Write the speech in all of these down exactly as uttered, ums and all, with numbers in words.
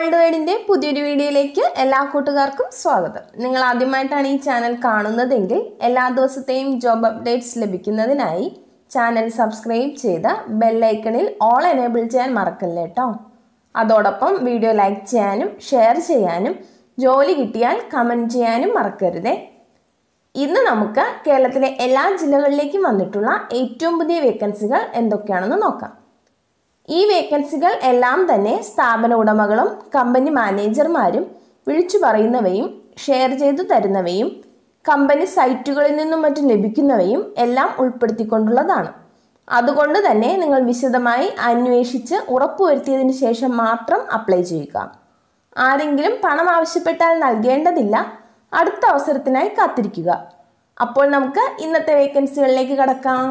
World വൈഡിൻ്റെ പുതിയൊരു വീഡിയോയിലേക്ക് എല്ലാ കൂട്ടുകാർക്കും സ്വാഗതം. നിങ്ങൾ ആദ്യമായിട്ടാണ് ഈ ചാനൽ കാണുന്നതെങ്കിൽ എല്ലാ ദിവസത്തെയും ജോബ് അപ്ഡേറ്റ്സ് ലഭിക്കുന്നതിനായി ചാനൽ സബ്സ്ക്രൈബ് ചെയ്ത് ബെല്ലൈക്കണിൽ ഓൾ എനേബിൾ ചെയ്യാൻ മറക്കല്ലേ കേട്ടോ. അതോടൊപ്പം വീഡിയോ ലൈക്ക് ചെയ്യാനും ഷെയർ ചെയ്യാനും ജോലി കിട്ടിയാൽ കമൻറ്റ് ചെയ്യാനും മറക്കരുതേ. ഇന്ന് നമുക്ക് കേരളത്തിലെ എല്ലാ ജില്ലകളിലേക്കും വന്നിട്ടുള്ള ഏറ്റവും പുതിയ വേക്കൻസികൾ എന്തൊക്കെയാണെന്ന് നോക്കാം. ഈ വേക്കൻസികൾ എല്ലാം തന്നെ സ്ഥാപന ഉടമകളും കമ്പനി മാനേജർമാരും വിളിച്ചു പറയുന്നവയും ഷെയർ ചെയ്തു തരുന്നവയും കമ്പനി സൈറ്റുകളിൽ നിന്നും മറ്റും ലഭിക്കുന്നവയും എല്ലാം ഉൾപ്പെടുത്തിക്കൊണ്ടുള്ളതാണ്. അതുകൊണ്ട് തന്നെ നിങ്ങൾ വിശദമായി അന്വേഷിച്ച് ഉറപ്പുവരുത്തിയതിനു ശേഷം മാത്രം അപ്ലൈ ചെയ്യുക. ആരെങ്കിലും പണം ആവശ്യപ്പെട്ടാൽ നൽകേണ്ടതില്ല. അടുത്ത അവസരത്തിനായി കാത്തിരിക്കുക. അപ്പോൾ നമുക്ക് ഇന്നത്തെ വേക്കൻസികളിലേക്ക് കടക്കാം.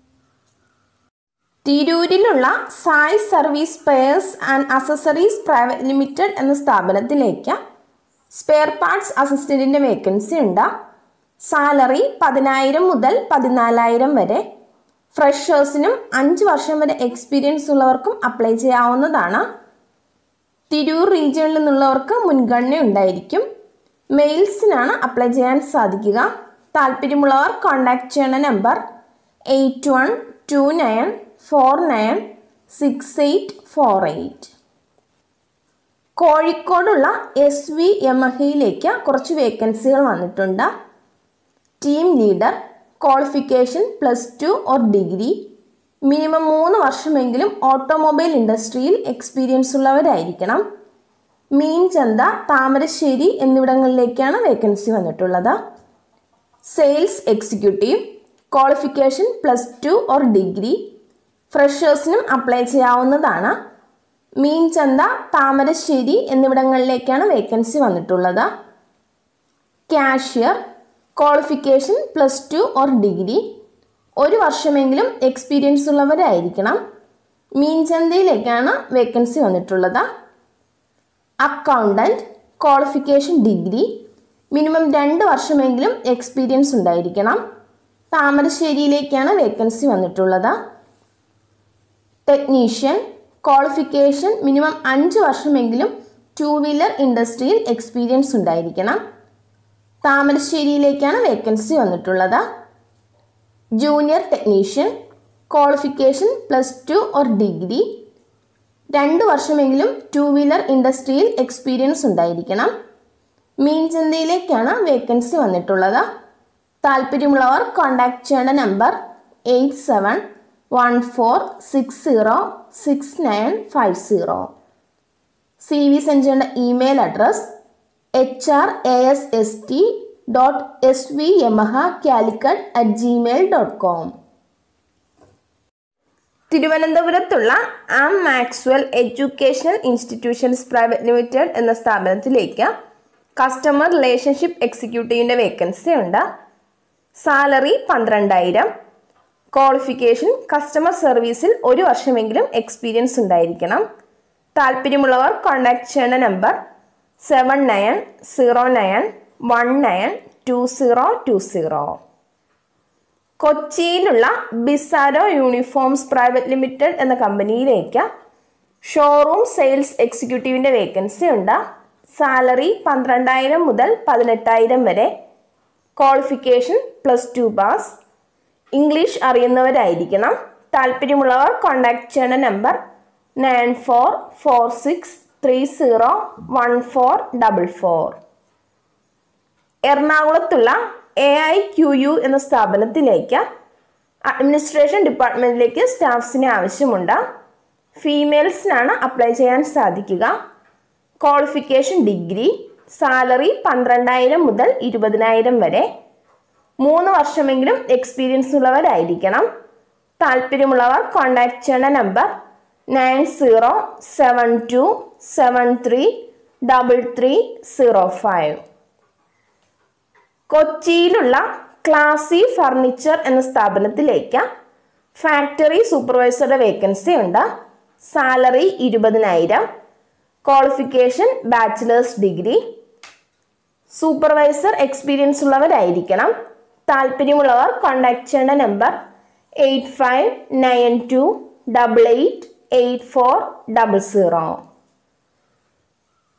തിരൂരിലുള്ള Sai service spares and accessories private limited എന്ന സ്ഥാപനത്തിലേക്ക് സ്പെയർ പാർട്സ് അസിസ്റ്റന്റിന്റെ വേക്കൻസി ഉണ്ട്. സാലറി പതിനായിരം മുതൽ പതിനാലായിരം വരെ. ഫ്രഷേഴ്സിനും അഞ്ച് വർഷം വരെ എക്സ്പീരിയൻസ് ഉള്ളവർക്കും അപ്ലൈ ചെയ്യാവുന്നതാണ്. തിരൂർ റീജിയനിൽ നിന്നുള്ളവർക്ക് മുൻഗണന ഉണ്ടായിരിക്കും. മെയിൽസിനാണ് അപ്ലൈ ചെയ്യാൻ സാധിക്കുക. താല്പര്യമുള്ളവർ കോൺടാക്ട് ചെയ്യുന്ന number eight one two nine four nine six eight four eight. കോഴിക്കോടുള്ള എസ് വി യമഹയിലേക്ക് കുറച്ച് വേക്കൻസികൾ വന്നിട്ടുണ്ട്. Team leader, qualification plus two or degree, minimum മൂന്ന് വർഷമെങ്കിലും ഓട്ടോമൊബൈൽ ഇൻഡസ്ട്രിയിൽ എക്സ്പീരിയൻസ് ഉള്ളവരായിരിക്കണം. മീൻചന്ത, താമരശ്ശേരി എന്നിവിടങ്ങളിലേക്കാണ് വേക്കൻസി വന്നിട്ടുള്ളത്. Sales executive, qualification plus two or degree. ഫ്രഷേഴ്സിനും അപ്ലൈ ചെയ്യാവുന്നതാണ്. മീൻചന്ത, താമരശ്ശേരി എന്നിവിടങ്ങളിലേക്കാണ് വേക്കൻസി വന്നിട്ടുള്ളത്. Cashier, qualification plus two or degree, ഒരു വർഷമെങ്കിലും എക്സ്പീരിയൻസ് ഉള്ളവരായിരിക്കണം. മീൻചന്തയിലേക്കാണ് വേക്കൻസി വന്നിട്ടുള്ളത്. അക്കൗണ്ടൻറ്റ്, ക്വാളിഫിക്കേഷൻ ഡിഗ്രി, മിനിമം രണ്ട് വർഷമെങ്കിലും എക്സ്പീരിയൻസ് ഉണ്ടായിരിക്കണം. താമരശ്ശേരിയിലേക്കാണ് വേക്കൻസി വന്നിട്ടുള്ളത്. ടെക്നീഷ്യൻ, ക്വാളിഫിക്കേഷൻ മിനിമം അഞ്ച് വർഷമെങ്കിലും ടു വീലർ ഇൻഡസ്ട്രിയിൽ എക്സ്പീരിയൻസ് ഉണ്ടായിരിക്കണം. താമരശ്ശേരിയിലേക്കാണ് വേക്കൻസി വന്നിട്ടുള്ളത്. Junior technician, qualification plus two or degree, രണ്ട് വർഷമെങ്കിലും ടു വീലർ ഇൻഡസ്ട്രിയിൽ എക്സ്പീരിയൻസ് ഉണ്ടായിരിക്കണം. മീൻചന്തയിലേക്കാണ് വേക്കൻസി വന്നിട്ടുള്ളത്. താല്പര്യമുള്ളവർ കോൺടാക്ട് ചെയ്യേണ്ട number eight seven one four six zero six nine five zero. C V send ചെയ്യേണ്ട email address H R A S S T dot S V Yamaha Calicut at Gmail dot com. തിരുവനന്തപുരത്തുള്ള ആം Maxwell educational institutions private limited എന്ന സ്ഥാപനത്തിലേക്ക് customer relationship എക്സിക്യൂട്ടീവിൻ്റെ vacancy ഉണ്ട്. Salary പന്ത്രണ്ടായിരം. Qualification customer സർവീസിൽ ഒരു വർഷമെങ്കിലും എക്സ്പീരിയൻസ് ഉണ്ടായിരിക്കണം. താല്പര്യമുള്ളവർ കോൺടാക്ട് ചെയ്യേണ്ട number seven nine zero nine one nine to zero two zero. കൊച്ചിയിലുള്ള ബിസാരോ യൂണിഫോംസ് പ്രൈവറ്റ് ലിമിറ്റഡ് എന്ന കമ്പനിയിലേക്ക് ഷോറൂം സെയിൽസ് എക്സിക്യൂട്ടീവിൻ്റെ വേക്കൻസി ഉണ്ട്. സാലറി പന്ത്രണ്ടായിരം മുതൽ പതിനെട്ടായിരം വരെ. Qualification plus two pass. English അറിയുന്നവരായിരിക്കണം. താല്പര്യമുള്ളവർ കോൺടാക്ട് ചെയ്യേണ്ട number nine four four six three zero one four double four. എറണാകുളത്തുള്ള എ ഐ ക്യു യു എന്ന സ്ഥാപനത്തിലേക്ക് അഡ്മിനിസ്ട്രേഷൻ ഡിപ്പാർട്ട്മെൻറ്റിലേക്ക് സ്റ്റാഫ്സിനെ ആവശ്യമുണ്ട്. ഫീമെയിൽസിനാണ് അപ്ലൈ ചെയ്യാൻ സാധിക്കുക. Qualification degree. സാലറി പന്ത്രണ്ടായിരം മുതൽ ഇരുപതിനായിരം വരെ. മൂന്ന് വർഷമെങ്കിലും എക്സ്പീരിയൻസ് ഉള്ളവരായിരിക്കണം. താല്പര്യമുള്ളവർ കോൺടാക്ട് ചെയ്യേണ്ട number nine zero seven two seven three double three zero five. കൊച്ചിയിലുള്ള ക്ലാസി ഫർണിച്ചർ എന്ന സ്ഥാപനത്തിലേക്ക് ഫാക്ടറി സൂപ്പർവൈസറുടെ വേക്കൻസി ഉണ്ട്. സാലറി ഇരുപതിനായിരം. Qualification bachelor's degree. Supervisor experience ഉള്ളവരായിരിക്കണം. താല്പര്യമുള്ളവർ കോൺടാക്ട് ചെയ്യേണ്ട number eight five nine two double eight eight four double zero.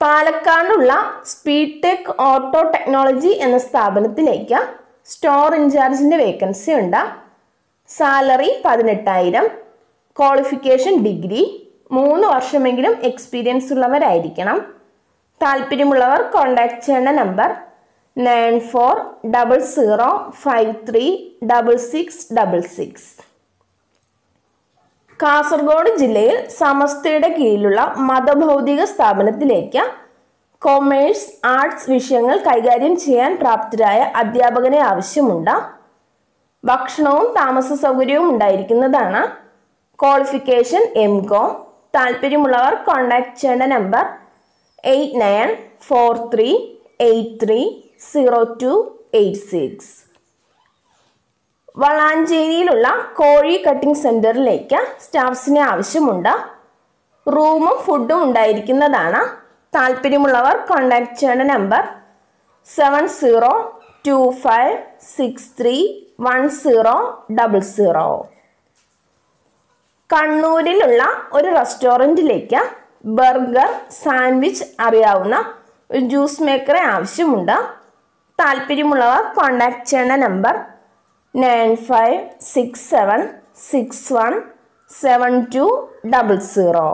പാലക്കാടുള്ള സ്പീഡ് ടെക് ഓട്ടോ ടെക്നോളജി എന്ന സ്ഥാപനത്തിലേക്ക് സ്റ്റോർ ഇൻചാർജിൻ്റെ വേക്കൻസി ഉണ്ട്. സാലറി പതിനെട്ടായിരം. Qualification degree. മൂന്ന് വർഷമെങ്കിലും എക്സ്പീരിയൻസ് ഉള്ളവരായിരിക്കണം. താല്പര്യമുള്ളവർ കോൺടാക്ട് ചെയ്യേണ്ട number nine four double zero five three double six double six. കാസർഗോഡ് ജില്ലയിൽ സമസ്തയുടെ കീഴിലുള്ള മതഭൗതിക സ്ഥാപനത്തിലേക്ക് കൊമേഴ്സ്, ആർട്സ് വിഷയങ്ങൾ കൈകാര്യം ചെയ്യാൻ പ്രാപ്തരായ അധ്യാപകനെ ആവശ്യമുണ്ട്. ഭക്ഷണവും താമസ സൗകര്യവും ഉണ്ടായിരിക്കുന്നതാണ്. Qualification M com. താല്പര്യമുള്ളവർ കോൺടാക്ട് ചെയ്യേണ്ട number eight nine four three eight three zero two eight six. വളാഞ്ചേരിയിലുള്ള കോഴി കട്ടിംഗ് സെന്ററിലേക്ക് സ്റ്റാഫ്സിനെ ആവശ്യമുണ്ട്. റൂമും ഫുഡും ഉണ്ടായിരിക്കുന്നതാണ്. താല്പര്യമുള്ളവർ കോൺടാക്ട് ചെയ്യേണ്ട number seven zero two five six three one zero double zero. കണ്ണൂരിലുള്ള ഒരു റെസ്റ്റോറൻറ്റിലേക്ക് ബർഗർ, സാൻഡ്വിച്ച് അറിയാവുന്ന ഒരു ജ്യൂസ് മേക്കറെ ആവശ്യമുണ്ട്. താല്പര്യമുള്ളവർ കോൺടാക്ട് ചെയ്യേണ്ട number nine five six seven six one seven two double zero.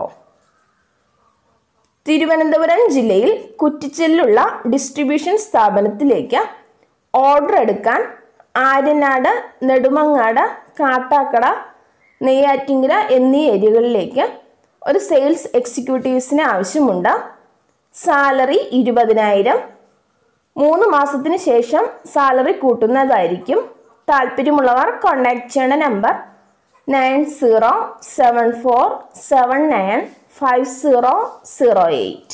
തിരുവനന്തപുരം ജില്ലയിൽ കുറ്റിച്ചലിലുള്ള ഡിസ്ട്രിബ്യൂഷൻ സ്ഥാപനത്തിലേക്ക് ഓർഡർ എടുക്കാൻ ആര്യനാട്, നെടുമങ്ങാട്, കാട്ടാക്കട, നെയ്യാറ്റിങ്കര എന്നീ ഏരിയകളിലേക്ക് ഒരു സെയിൽസ് എക്സിക്യൂട്ടീവ്സിന് ആവശ്യമുണ്ട്. സാലറി ഇരുപതിനായിരം. മൂന്ന് മാസത്തിന് ശേഷം സാലറി കൂട്ടുന്നതായിരിക്കും. താല്പര്യമുള്ളവർ കോൺടാക്ട് ചെയ്യേണ്ട number nine zero seven four seven nine five zero zero eight.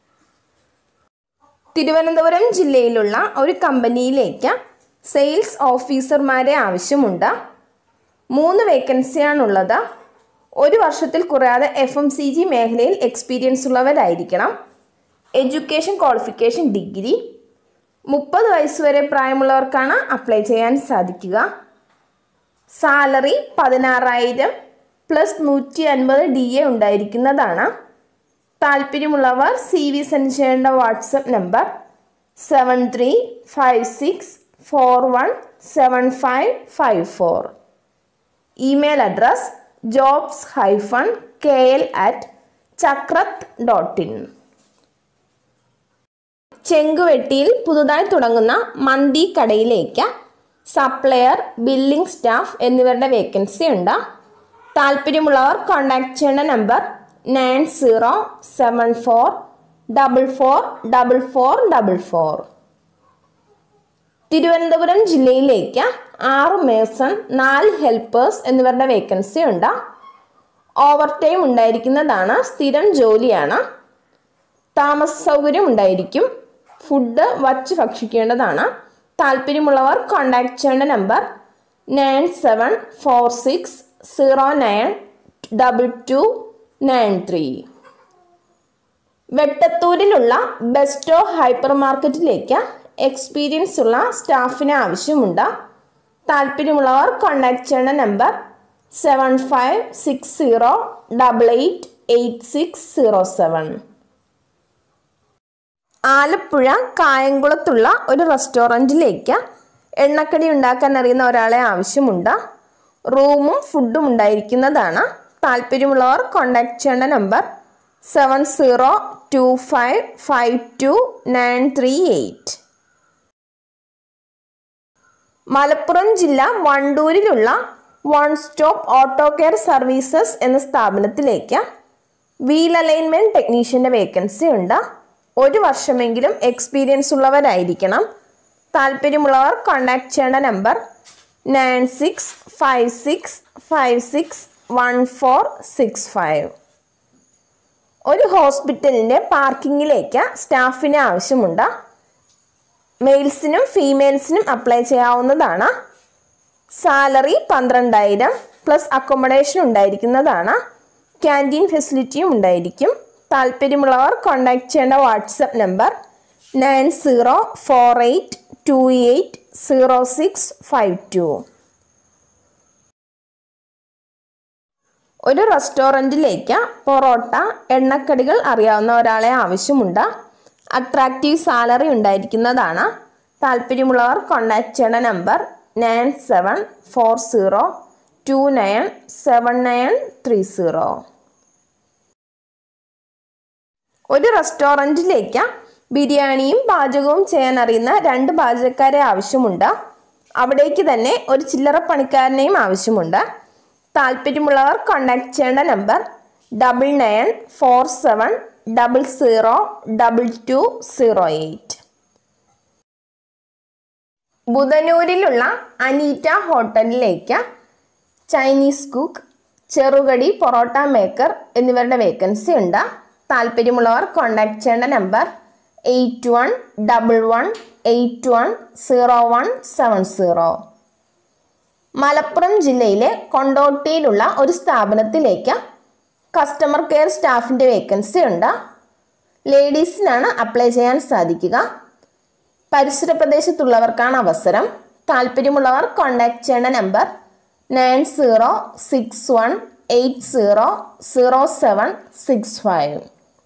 Thiruvananthapuram ജില്ലയിലുള്ള ഒരു കമ്പനിയിലേക്ക് സെയിൽസ് ഓഫീസർമാരെ ആവശ്യമുണ്ട്. മൂന്ന് വേക്കൻസിയാണുള്ളത്. ഒരു വർഷത്തിൽ കുറയാതെ എഫ് എം സി ജി മേഖലയിൽ എക്സ്പീരിയൻസ് ഉള്ളവരായിരിക്കണം. Education qualification degree. മുപ്പത് വയസ്സ് വരെ പ്രായമുള്ളവർക്കാണ് അപ്ലൈ ചെയ്യാൻ സാധിക്കുക. സാലറി പതിനാറായിരം പ്ലസ് നൂറ്റി അൻപത് ഡി എ ഉണ്ടായിരിക്കുന്നതാണ്. താല്പര്യമുള്ളവർ സി വി സെൻഡ് ചെയ്യേണ്ട WhatsApp number seven three five six four one seven five five four. Email address jobs hyphen K L at ചക്രത്ത് ഡോട്ട് ഇൻ. ചെങ്കുവെട്ടിയിൽ പുതുതായി തുടങ്ങുന്ന മന്തി കടയിലേക്ക് സപ്ലയർ, ബില്ലിംഗ് സ്റ്റാഫ് എന്നിവരുടെ വേക്കൻസി ഉണ്ട്. താല്പര്യമുള്ളവർ കോൺടാക്ട് ചെയ്യേണ്ട number nine zero seven four double four double four double four. Thiruvananthapuram ജില്ലയിലേക്ക് ആറ് മേസൺ, നാല് ഹെൽപ്പേഴ്സ് എന്നിവരുടെ വേക്കൻസി ഉണ്ട്. ഓവർ ടൈം ഉണ്ടായിരിക്കുന്നതാണ്. സ്ഥിരം ജോലിയാണ്. താമസ സൗകര്യം ഉണ്ടായിരിക്കും. ഫുഡ് വച്ച് ഭക്ഷിക്കേണ്ടതാണ്. താല്പര്യമുള്ളവർ കോൺടാക്ട് ചെയ്യേണ്ട number nine seven four six zero nine double two nine three. വെട്ടത്തൂരിലുള്ള ബെസ്റ്റോ ഹൈപ്പർ മാർക്കറ്റിലേക്ക് എക്സ്പീരിയൻസ് ഉള്ള സ്റ്റാഫിന് ആവശ്യമുണ്ട്. താല്പര്യമുള്ളവർ കോൺടാക്ട് ചെയ്യേണ്ട number seven five six zero double eight eight six zero seven. Alappuzha കായംകുളത്തുള്ള ഒരു റെസ്റ്റോറൻറ്റിലേക്ക് എണ്ണക്കടി ഉണ്ടാക്കാൻ അറിയുന്ന ഒരാളെ ആവശ്യമുണ്ട്. റൂമും ഫുഡും ഉണ്ടായിരിക്കുന്നതാണ്. താല്പര്യമുള്ളവർ കോൺടാക്ട് ചെയ്യേണ്ട number seven zero two five five two nine three eight. Malappuram ജില്ല വണ്ടൂരിലുള്ള one stop auto care services എന്ന സ്ഥാപനത്തിലേക്ക് വീൽ അലൈൻമെൻറ്റ് ടെക്നീഷ്യൻ്റെ വേക്കൻസി ഉണ്ട്. ഒരു വർഷമെങ്കിലും എക്സ്പീരിയൻസ് ഉള്ളവരായിരിക്കണം. താല്പര്യമുള്ളവർ കോൺടാക്ട് ചെയ്യേണ്ട number nine six five six five six one four six five. ഒരു ഹോസ്പിറ്റലിൻ്റെ പാർക്കിങ്ങിലേക്ക് സ്റ്റാഫിന് ആവശ്യമുണ്ട്. മെയിൽസിനും ഫീമെയിൽസിനും അപ്ലൈ ചെയ്യാവുന്നതാണ്. സാലറി പന്ത്രണ്ടായിരം പ്ലസ് അക്കോമഡേഷൻ ഉണ്ടായിരിക്കുന്നതാണ്. ക്യാൻറ്റീൻ ഫെസിലിറ്റിയും ഉണ്ടായിരിക്കും. താല്പര്യമുള്ളവർ കോൺടാക്ട് ചെയ്യേണ്ട WhatsApp number nine zero four eight two eight zero six five two. ഒരു റെസ്റ്റോറൻറ്റിലേക്ക് പൊറോട്ട, എണ്ണക്കടികൾ അറിയാവുന്ന ഒരാളെ ആവശ്യമുണ്ട്. അട്രാക്റ്റീവ് സാലറി ഉണ്ടായിരിക്കുന്നതാണ്. താല്പര്യമുള്ളവർ കോൺടാക്ട് ചെയ്യേണ്ട number nine seven four zero two nine seven nine three zero. ഒരു റെസ്റ്റോറൻറ്റിലേക്ക് ബിരിയാണിയും പാചകവും ചെയ്യാൻ അറിയുന്ന രണ്ട് പാചകക്കാരെ ആവശ്യമുണ്ട്. അവിടേക്ക് തന്നെ ഒരു ചില്ലറ പണിക്കാരനെയും ആവശ്യമുണ്ട്. താല്പര്യമുള്ളവർ കോൺടാക്ട് ചെയ്യേണ്ട number double nine four seven double zero double two zero eight. ബുധനൂരിലുള്ള അനീറ്റ ഹോട്ടലിലേക്ക് ചൈനീസ് കുക്ക്, ചെറുകടി, പൊറോട്ട മേക്കർ എന്നിവരുടെ വേക്കൻസി ഉണ്ട്. താല്പര്യമുള്ളവർ കോൺടാക്ട് ചെയ്യേണ്ട number eight one double one eight one zero one seven zero. Malappuram ജില്ലയിലെ കൊണ്ടോട്ടിയിലുള്ള ഒരു സ്ഥാപനത്തിലേക്ക് കസ്റ്റമർ കെയർ സ്റ്റാഫിൻ്റെ വേക്കൻസി ഉണ്ട്. ലേഡീസിനാണ് അപ്ലൈ ചെയ്യാൻ സാധിക്കുക. പരിസര പ്രദേശത്തുള്ളവർക്കാണ് അവസരം. താല്പര്യമുള്ളവർ കോൺടാക്ട് ചെയ്യേണ്ട number nine zero six one eight zero zero seven six five.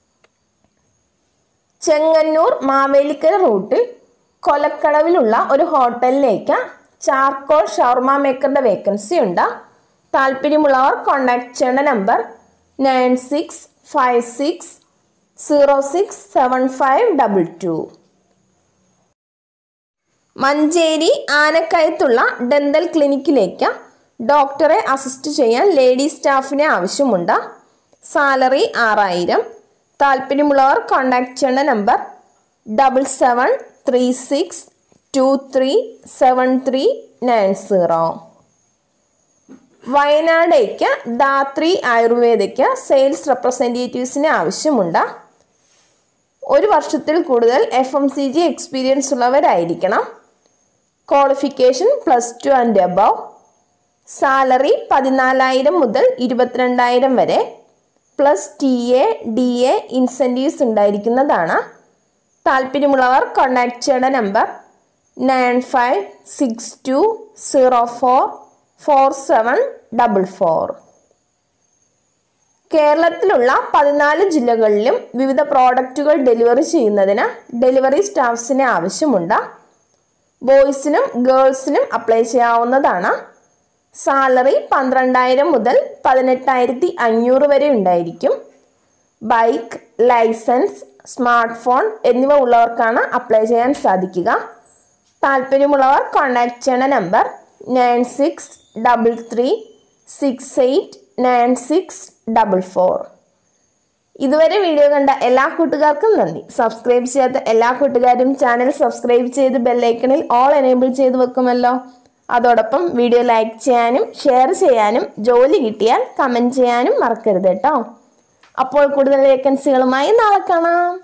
Chengannur Mavelikkara റൂട്ടിൽ കൊലക്കടവിലുള്ള ഒരു ഹോട്ടലിലേക്ക് ചാർക്കോൾ ഷവർമ മേക്കറുടെ വേക്കൻസി ഉണ്ട്. താല്പര്യമുള്ളവർ കോൺടാക്ട് ചെയ്യേണ്ട number nine six five six zero six seven five double two. Manjeri ആനക്കയത്തുള്ള ഡെന്തൽ ക്ലിനിക്കിലേക്ക് ഡോക്ടറെ അസിസ്റ്റ് ചെയ്യാൻ ലേഡി സ്റ്റാഫിനെ ആവശ്യമുണ്ട്. സാലറി ആറായിരം. താല്പര്യമുള്ളവർ കോൺടാക്ട് ചെയ്യേണ്ട number double seven three six two three seven three nine zero. വയനാടേക്ക് ധാത്രി ആയുർവേദയ്ക്ക് സെയിൽസ് റെപ്രസെൻറ്റേറ്റീവ്സിനെ ആവശ്യമുണ്ട്. ഒരു വർഷത്തിൽ കൂടുതൽ F M C G experience ഉള്ളവരായിരിക്കണം. Qualification plus two and above. Salary പതിനാലായിരം മുതൽ ഇരുപത്തിരണ്ടായിരം വരെ. Plus T A D A incentives ഉണ്ടായിരിക്കുന്നതാണ്. താല്പര്യമുള്ളവർ കോൺടാക്ട് ചെയ്യേണ്ട number nine five six two zero four four seven double four. കേരളത്തിലുള്ള പതിനാല് ജില്ലകളിലും വിവിധ പ്രോഡക്റ്റുകൾ ഡെലിവറി ചെയ്യുന്നതിന് ഡെലിവറി സ്റ്റാഫ്സിനെ ആവശ്യമുണ്ട്. ബോയ്സിനും ഗേൾസിനും അപ്ലൈ ചെയ്യാവുന്നതാണ്. സാലറി പന്ത്രണ്ടായിരം മുതൽ പതിനെട്ടായിരത്തി അഞ്ഞൂറ് വരെ ഉണ്ടായിരിക്കും. ബൈക്ക്, ലൈസൻസ്, സ്മാർട്ട് ഫോൺ എന്നിവ ഉള്ളവർക്കാണ് അപ്ലൈ ചെയ്യാൻ സാധിക്കുക. താല്പര്യമുള്ളവർ കോൺടാക്ട് ചെയ്യേണ്ട number nine six double three six eight nine six double four. ഇതുവരെ വീഡിയോ കണ്ട എല്ലാ കൂട്ടുകാർക്കും നന്ദി. സബ്സ്ക്രൈബ് ചെയ്യാത്ത എല്ലാ കൂട്ടുകാരും ചാനൽ സബ്സ്ക്രൈബ് ചെയ്ത് ബെല്ലൈക്കണിൽ ഓൾ എനേബിൾ ചെയ്ത് വെക്കുമല്ലോ. അതോടൊപ്പം വീഡിയോ ലൈക്ക് ചെയ്യാനും ഷെയർ ചെയ്യാനും ജോലി കിട്ടിയാൽ കമൻറ്റ് ചെയ്യാനും മറക്കരുത് കേട്ടോ. അപ്പോൾ കൂടുതൽ വേക്കൻസികളുമായി നാളെ കാണാം.